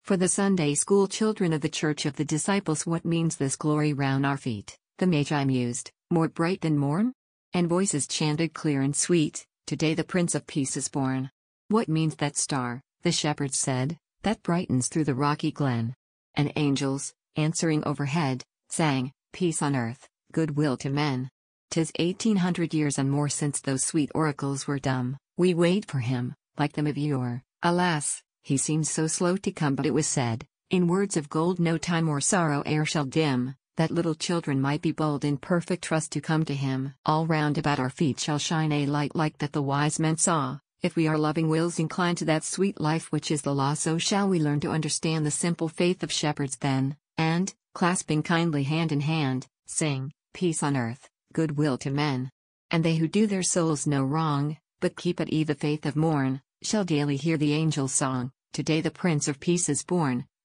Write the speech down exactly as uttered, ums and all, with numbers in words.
For the Sunday school children of the Church of the Disciples, what means this glory round our feet? The Magi mused, more bright than morn? And voices chanted clear and sweet, today the Prince of Peace is born. What means that star, the shepherds said, that brightens through the rocky glen? And angels, answering overhead, sang, peace on earth, goodwill to men. 'Tis eighteen hundred years and more since those sweet oracles were dumb. We wait for him, like them of yore. Alas, he seems so slow to come, but it was said, in words of gold, no time or sorrow e'er shall dim, that little children might be bold in perfect trust to come to him. All round about our feet shall shine a light like that the wise men saw. If we are loving wills inclined to that sweet life which is the law, so shall we learn to understand the simple faith of shepherds then, and, clasping kindly hand in hand, sing, peace on earth, goodwill to men. And they who do their souls no wrong, but keep at eve the faith of morn, shall daily hear the angels' song, today the Prince of Peace is born.